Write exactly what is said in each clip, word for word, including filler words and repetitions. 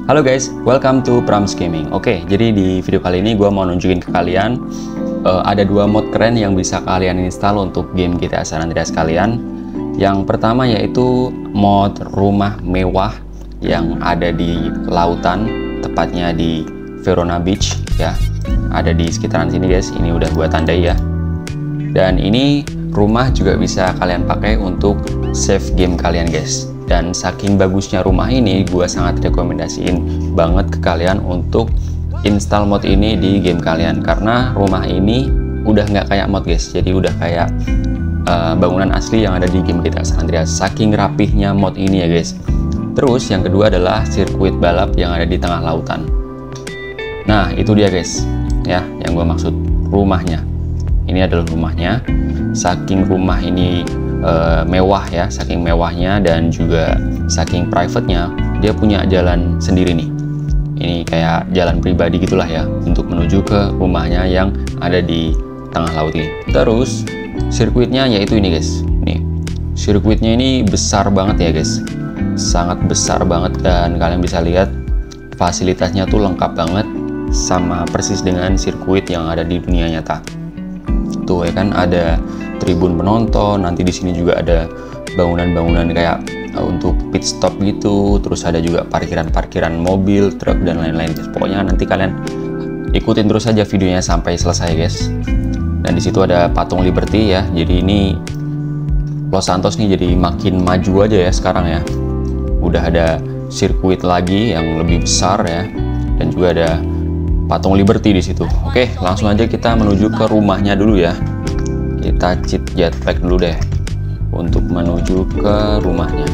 Halo guys, welcome to Prams Gaming. Oke, jadi di video kali ini gue mau nunjukin ke kalian uh, ada dua mod keren yang bisa kalian install untuk game G T A San Andreas kalian. Yang pertama yaitu mod rumah mewah yang ada di lautan, tepatnya di Verona Beach ya. Ada di sekitaran sini guys, ini udah gue tandai ya. Dan ini rumah juga bisa kalian pakai untuk save game kalian guys. Dan saking bagusnya rumah ini, gue sangat rekomendasiin banget ke kalian untuk install mod ini di game kalian. Karena rumah ini udah nggak kayak mod guys, jadi udah kayak uh, bangunan asli yang ada di game G T A San Andreas. Saking rapihnya mod ini ya guys. Terus yang kedua adalah sirkuit balap yang ada di tengah lautan. Nah itu dia guys, ya yang gue maksud rumahnya. Ini adalah rumahnya. Saking rumah ini uh, mewah ya, saking mewahnya dan juga saking private-nya, dia punya jalan sendiri nih. Ini kayak jalan pribadi gitulah ya, untuk menuju ke rumahnya yang ada di tengah laut ini. Terus sirkuitnya yaitu ini guys. Nih, sirkuitnya ini besar banget ya guys, sangat besar banget, dan kalian bisa lihat fasilitasnya tuh lengkap banget, sama persis dengan sirkuit yang ada di dunia nyata. Tuh ya kan, ada tribun penonton, nanti di sini juga ada bangunan-bangunan kayak uh, untuk pit stop gitu, terus ada juga parkiran-parkiran mobil, truk dan lain-lain. Pokoknya nanti kalian ikutin terus aja videonya sampai selesai guys. Dan di situ ada patung Liberty ya. Jadi ini Los Santos nih jadi makin maju aja ya sekarang ya. Udah ada sirkuit lagi yang lebih besar ya, dan juga ada patung Liberty di situ. Oke, langsung aja kita menuju ke rumahnya dulu ya. Kita cheat jetpack dulu deh untuk menuju ke rumahnya.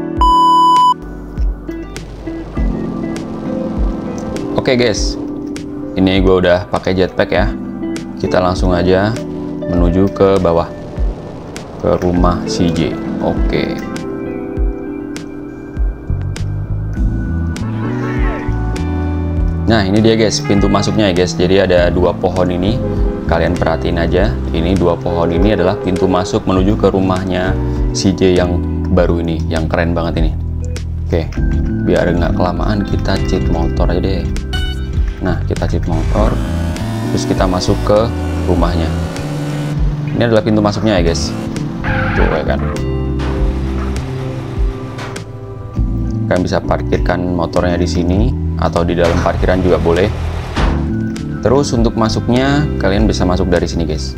Oke guys, ini gue udah pakai jetpack ya. Kita langsung aja menuju ke bawah, ke rumah C J. Oke. Nah ini dia guys, pintu masuknya ya guys. Jadi ada dua pohon ini, kalian perhatiin aja. Ini dua pohon ini adalah pintu masuk menuju ke rumahnya C J yang baru ini, yang keren banget ini. Oke, biar nggak kelamaan kita cheat motor aja deh. Nah kita cheat motor, terus kita masuk ke rumahnya. Ini adalah pintu masuknya ya guys. Tuh ya kan. Kalian bisa parkirkan motornya di sini atau di dalam parkiran juga boleh. Terus untuk masuknya kalian bisa masuk dari sini guys.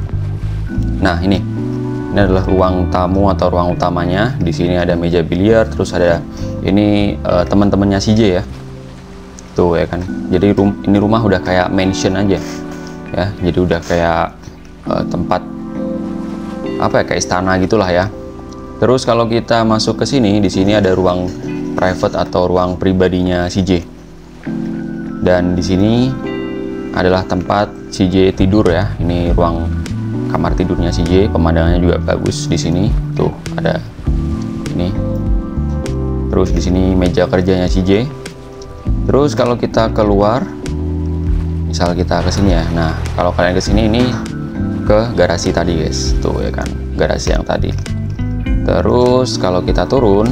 Nah ini ini adalah ruang tamu atau ruang utamanya. Di sini ada meja biliar, terus ada ini uh, teman-temannya C J ya. Tuh ya kan. Jadi rum ini rumah udah kayak mansion aja ya. Jadi udah kayak uh, tempat apa ya, kayak istana gitulah ya. Terus kalau kita masuk ke sini, di sini ada ruang private atau ruang pribadinya C J. Dan di sini adalah tempat C J tidur ya. Ini ruang kamar tidurnya C J. Pemandangannya juga bagus di sini. Tuh ada ini. Terus di sini meja kerjanya C J. Terus kalau kita keluar, misal kita ke sini ya. Nah, kalau kalian ke sini ini ke garasi tadi guys. Tuh ya kan, garasi yang tadi. Terus kalau kita turun,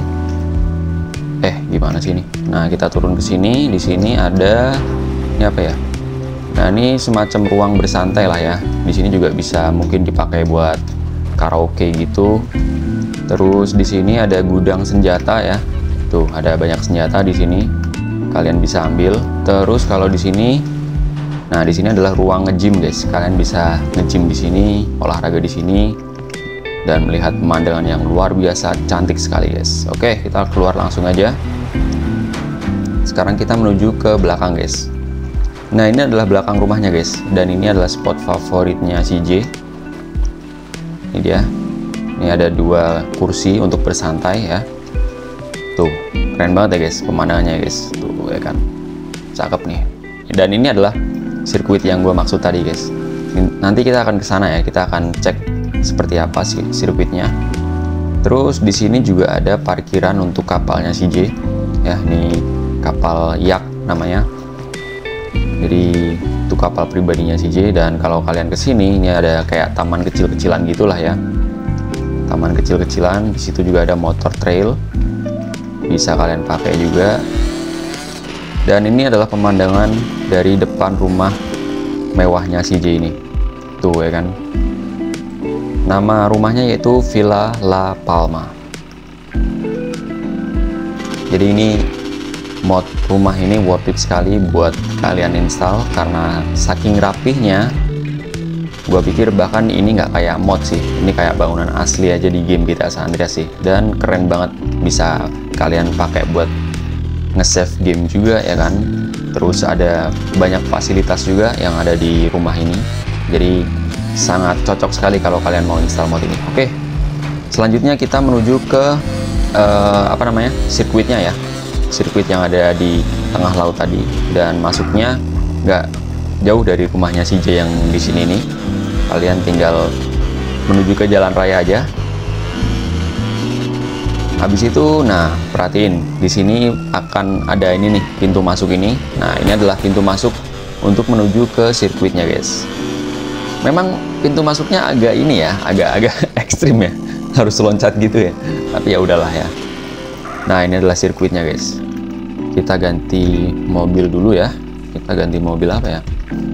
eh gimana sih ini? Nah kita turun ke sini. Di sini ada ini apa ya? Nah ini semacam ruang bersantai lah ya. Di sini juga bisa mungkin dipakai buat karaoke gitu. Terus di sini ada gudang senjata ya. Tuh ada banyak senjata di sini. Kalian bisa ambil. Terus kalau di sini, nah di sini adalah ruang nge-gym guys. Kalian bisa nge-gym di sini, olahraga di sini, dan melihat pemandangan yang luar biasa cantik sekali guys. Oke, kita keluar langsung aja. Sekarang kita menuju ke belakang guys. Nah ini adalah belakang rumahnya guys, dan ini adalah spot favoritnya C J. Ini dia. Ini ada dua kursi untuk bersantai ya. Tuh keren banget ya guys pemandangannya guys. Tuh ya kan, cakep nih. Dan ini adalah sirkuit yang gue maksud tadi guys. Nanti kita akan ke sana ya, kita akan cek seperti apa sih sirkuitnya. Terus di sini juga ada parkiran untuk kapalnya C J ya. Ini kapal yak namanya. Jadi itu kapal pribadinya C J. Dan kalau kalian ke sini, ini ada kayak taman kecil-kecilan gitulah ya. Taman kecil-kecilan. Di situ juga ada motor trail, bisa kalian pakai juga. Dan ini adalah pemandangan dari depan rumah mewahnya si J ini. Tuh ya kan. Nama rumahnya yaitu Villa La Palma. Jadi ini mod rumah ini worth it sekali buat kalian install karena saking rapihnya. Gua pikir bahkan ini nggak kayak mod sih, ini kayak bangunan asli aja di game G T A San Andreas sih. Dan keren banget, bisa kalian pakai buat nge-save game juga ya kan. Terus ada banyak fasilitas juga yang ada di rumah ini, jadi sangat cocok sekali kalau kalian mau install mod ini. Oke, selanjutnya kita menuju ke uh, apa namanya sirkuitnya ya, sirkuit yang ada di tengah laut tadi. Dan masuknya nggak jauh dari rumahnya si J yang di sini nih. Kalian tinggal menuju ke jalan raya aja. Habis itu, nah perhatiin di sini akan ada ini nih pintu masuk ini. Nah ini adalah pintu masuk untuk menuju ke sirkuitnya guys. Memang pintu masuknya agak ini ya, agak-agak ekstrim ya, harus loncat gitu ya. Tapi ya udahlah ya. Nah ini adalah sirkuitnya guys. Kita ganti mobil dulu ya. Kita ganti mobil apa ya?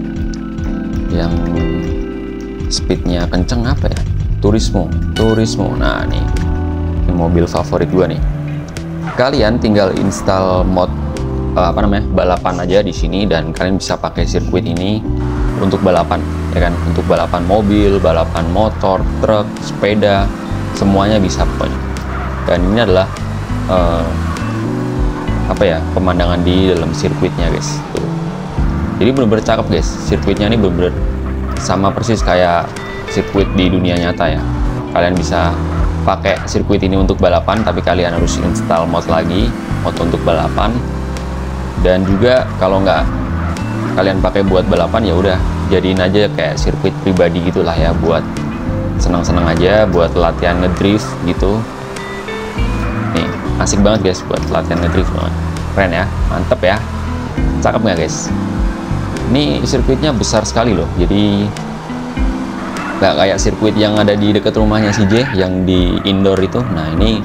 Yang speednya kenceng apa ya? Turismo, Turismo. Nah nih, ini mobil favorit gua nih. Kalian tinggal install mod uh, apa namanya balapan aja di sini dan kalian bisa pakai sirkuit ini untuk balapan, ya kan? Untuk balapan mobil, balapan motor, truk, sepeda, semuanya bisa pokoknya. Dan ini adalah uh, apa ya pemandangan di dalam sirkuitnya guys. Tuh. Jadi bener-bener cakep guys, sirkuitnya ini bener-bener sama persis kayak sirkuit di dunia nyata ya. Kalian bisa pakai sirkuit ini untuk balapan, tapi kalian harus install mod lagi, mod untuk balapan. Dan juga kalau nggak kalian pakai buat balapan, ya udah jadiin aja kayak sirkuit pribadi gitulah ya, buat senang-senang aja, buat latihan ngedrift gitu. Nih asik banget guys buat latihan ngedrift banget, keren ya, mantep ya, cakep nggak guys? Ini sirkuitnya besar sekali loh, jadi nggak kayak sirkuit yang ada di dekat rumahnya si J yang di indoor itu. Nah ini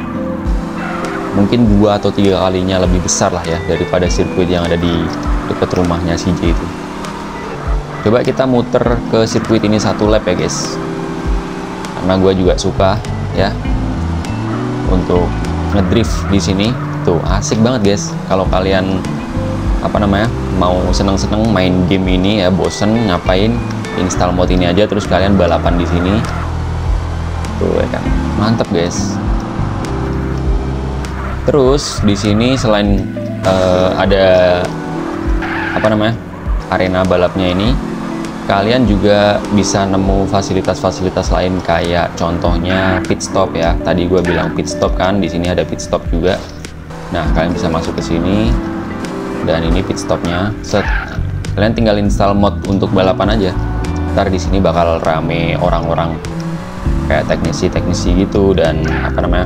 mungkin dua atau tiga kalinya lebih besar lah ya daripada sirkuit yang ada di dekat rumahnya si J itu. Coba kita muter ke sirkuit ini satu lap ya guys, karena gue juga suka ya untuk ngedrift di sini. Tuh asik banget guys. Kalau kalian apa namanya mau seneng-seneng main game ini ya, bosen ngapain, install mod ini aja terus kalian balapan di sini. Tuh ya kan, mantap guys. Terus di sini selain uh, ada apa namanya arena balapnya ini, kalian juga bisa nemu fasilitas-fasilitas lain kayak contohnya pit stop ya. Tadi gue bilang pit stop kan, di sini ada pit stop juga. Nah kalian bisa masuk ke sini dan ini pit stopnya. Set, kalian tinggal install mod untuk balapan aja. Ntar di sini bakal rame orang-orang kayak teknisi-teknisi gitu dan apa namanya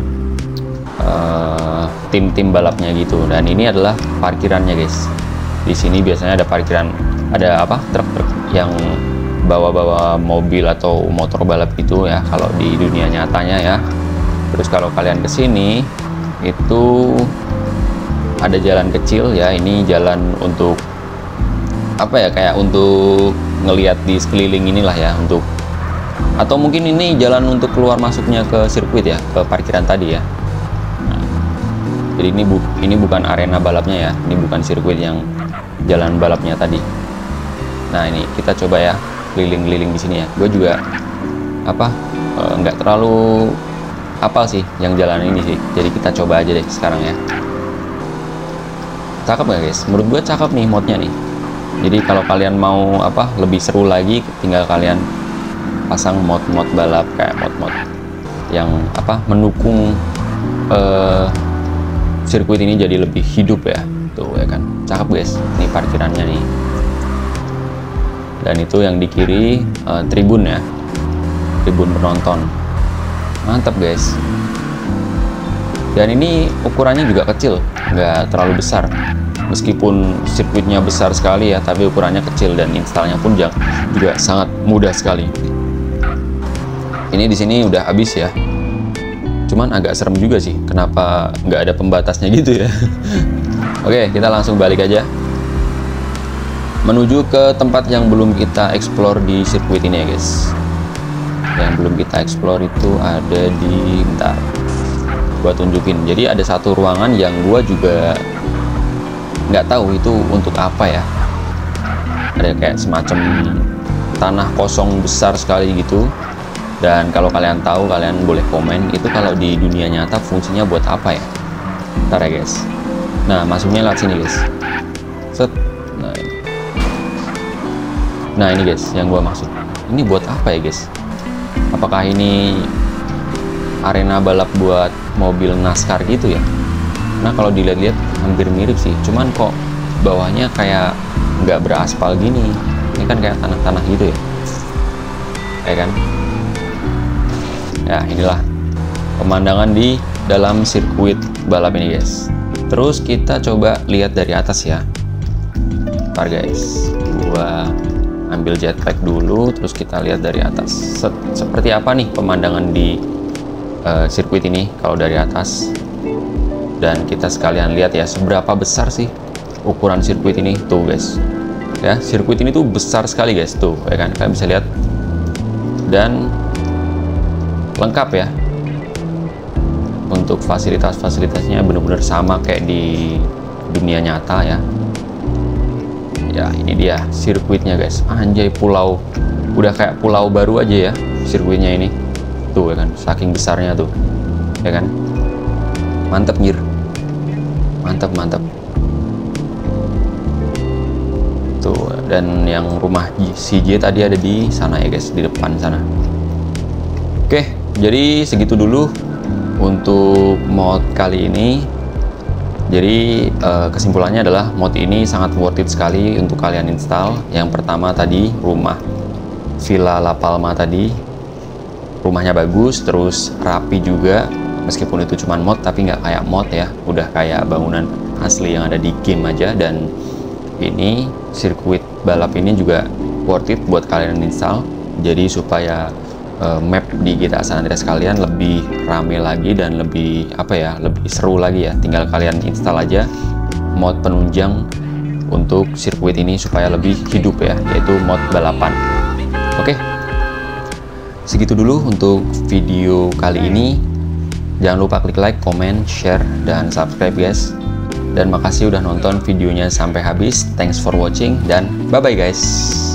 tim-tim uh, balapnya gitu. Dan ini adalah parkirannya guys. Di sini biasanya ada parkiran, ada apa truk-truk yang bawa-bawa mobil atau motor balap gitu ya kalau di dunia nyatanya ya. Terus kalau kalian kesini itu ada jalan kecil ya, ini jalan untuk apa ya kayak untuk ngelihat di sekeliling inilah ya, untuk atau mungkin ini jalan untuk keluar masuknya ke sirkuit ya, ke parkiran tadi ya. Nah, jadi ini bu ini bukan arena balapnya ya, ini bukan sirkuit yang jalan balapnya tadi. Nah ini kita coba ya keliling-keliling di sini ya. Gue juga apa nggak e, terlalu hafal sih yang jalan ini sih, jadi kita coba aja deh sekarang ya. Cakep nggak guys? Menurut gue cakep nih modnya nih. Jadi kalau kalian mau apa lebih seru lagi, tinggal kalian pasang mod-mod balap kayak mod-mod yang apa mendukung uh, sirkuit ini jadi lebih hidup ya. Tuh ya kan, cakep guys. Ini parkirannya nih. Dan itu yang di kiri uh, tribun ya, tribun penonton. Mantap guys. Dan ini ukurannya juga kecil, nggak terlalu besar. Meskipun sirkuitnya besar sekali ya, tapi ukurannya kecil dan installnya pun juga sangat mudah sekali. Ini di sini udah habis ya. Cuman agak serem juga sih, kenapa nggak ada pembatasnya gitu ya. Oke, kita langsung balik aja menuju ke tempat yang belum kita explore di sirkuit ini ya guys. Yang belum kita explore itu ada di, bentar, gua tunjukin. Jadi ada satu ruangan yang gua juga nggak tahu itu untuk apa ya. Ada kayak semacam tanah kosong besar sekali gitu. Dan kalau kalian tahu, kalian boleh komen itu kalau di dunia nyata fungsinya buat apa ya. Ntar ya guys. Nah, masuknya lewat sini guys. Set. Nah ini. Nah ini guys, yang gua maksud. Ini buat apa ya guys? Apakah ini arena balap buat mobil NASCAR gitu ya? Nah kalau dilihat-lihat hampir mirip sih. Cuman kok bawahnya kayak nggak beraspal gini. Ini kan kayak tanah-tanah gitu ya. Ya kan? Ya inilah pemandangan di dalam sirkuit balap ini guys. Terus kita coba lihat dari atas ya. Ntar guys, gua ambil jetpack dulu, terus kita lihat dari atas. Set, seperti apa nih pemandangan di uh, sirkuit ini kalau dari atas. Dan kita sekalian lihat ya, seberapa besar sih ukuran sirkuit ini. Tuh guys, ya sirkuit ini tuh besar sekali guys. Tuh ya kan, kalian bisa lihat. Dan lengkap ya. Untuk fasilitas-fasilitasnya benar-benar sama kayak di dunia nyata ya. Ya ini dia sirkuitnya guys. Anjay, pulau, udah kayak pulau baru aja ya sirkuitnya ini. Tuh ya kan, saking besarnya tuh ya kan. Mantep nyir, mantap mantap. Tuh, dan yang rumah C J tadi ada di sana ya guys, di depan sana. Oke, jadi segitu dulu untuk mod kali ini. Jadi eh, kesimpulannya adalah mod ini sangat worth it sekali untuk kalian install. Yang pertama tadi rumah Villa La Palma tadi, rumahnya bagus, terus rapi juga. Meskipun itu cuma mod, tapi nggak kayak mod ya, udah kayak bangunan asli yang ada di game aja. Dan ini sirkuit balap ini juga worth it buat kalian install. Jadi supaya map di G T A San Andreas kalian lebih rame lagi dan lebih apa ya, lebih seru lagi ya. Tinggal kalian install aja mod penunjang untuk sirkuit ini supaya lebih hidup ya, yaitu mod balapan. Oke, segitu dulu untuk video kali ini. Jangan lupa klik like, comment, share, dan subscribe guys. Dan makasih udah nonton videonya sampai habis. Thanks for watching dan bye bye guys.